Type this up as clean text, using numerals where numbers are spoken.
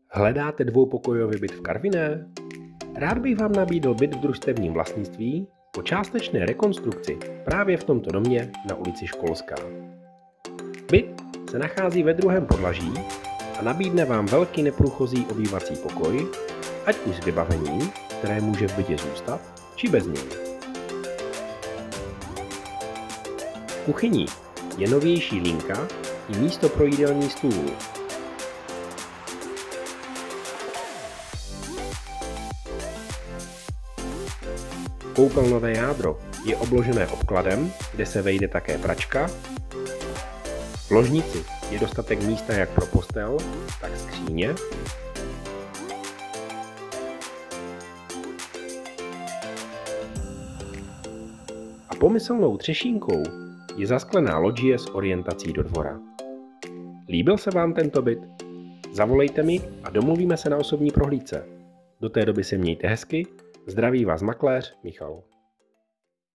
Hledáte dvoupokojový byt v Karviné? Rád bych vám nabídl byt v družstevním vlastnictví po částečné rekonstrukci právě v tomto domě na ulici Školská. Byt se nachází ve druhém podlaží a nabídne vám velký neprůchozí obývací pokoj, ať už s vybavením, které může v bytě zůstat, či bez něj. V kuchyni je novější linka i místo pro jídelní stůl. Koupelnové jádro je obložené obkladem, kde se vejde také pračka. V ložnici je dostatek místa jak pro postel, tak skříně. A pomyslnou třešínkou je zasklená lodžie s orientací do dvora. Líbil se vám tento byt? Zavolejte mi a domluvíme se na osobní prohlídce. Do té doby se mějte hezky. Zdraví vás makléř Michal.